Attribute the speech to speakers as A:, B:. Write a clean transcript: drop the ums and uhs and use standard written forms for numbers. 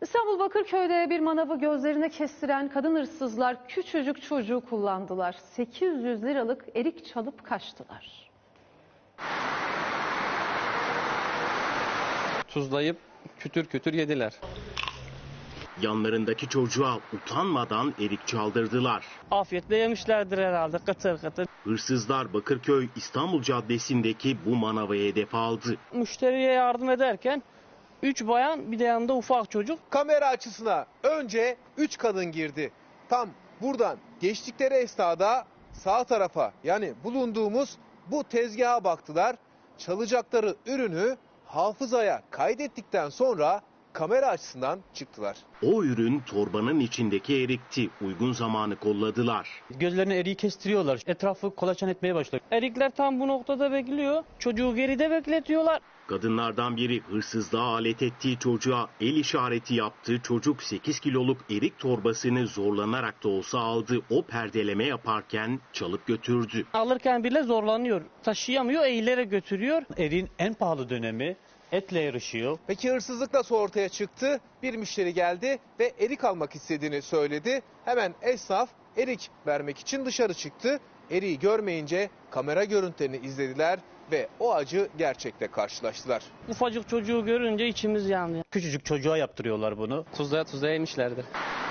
A: İstanbul Bakırköy'de bir manavı gözlerine kestiren kadın hırsızlar küçücük çocuğu kullandılar. 800 liralık erik çalıp kaçtılar.
B: Tuzlayıp kütür kütür yediler.
C: Yanlarındaki çocuğa utanmadan erik çaldırdılar.
D: Afiyetle yemişlerdir herhalde, kıtır kıtır.
C: Hırsızlar Bakırköy İstanbul Caddesi'ndeki bu manavı hedef aldı.
D: Müşteriye yardım ederken 3 bayan bir de yanında ufak çocuk.
E: Kamera açısına önce 3 kadın girdi. Tam buradan geçtikleri esnada sağ tarafa, yani bulunduğumuz bu tezgaha baktılar. Çalacakları ürünü hafızaya kaydettikten sonra kamera açısından çıktılar.
C: O ürün torbanın içindeki erikti. Uygun zamanı kolladılar.
F: Gözlerine eriği kestiriyorlar. Etrafı kolaçan etmeye başlıyor.
D: Erikler tam bu noktada bekliyor. Çocuğu geride bekletiyorlar.
C: Kadınlardan biri hırsızlığa alet ettiği çocuğa el işareti yaptı. Çocuk 8 kiloluk erik torbasını zorlanarak da olsa aldı. O perdeleme yaparken çalıp götürdü.
D: Alırken bile zorlanıyor. Taşıyamıyor, eğilerek götürüyor.
F: Eriğin en pahalı dönemi, etle yarışıyor.
E: Peki hırsızlık nasıl ortaya çıktı? Bir müşteri geldi ve erik almak istediğini söyledi. Hemen esnaf erik vermek için dışarı çıktı. Eriği görmeyince kamera görüntülerini izlediler ve o acı gerçekle karşılaştılar.
D: Ufacık çocuğu görünce içimiz yandı.
F: Küçücük çocuğa yaptırıyorlar bunu.
B: Tuzlaya tuzlaya yemişlerdi.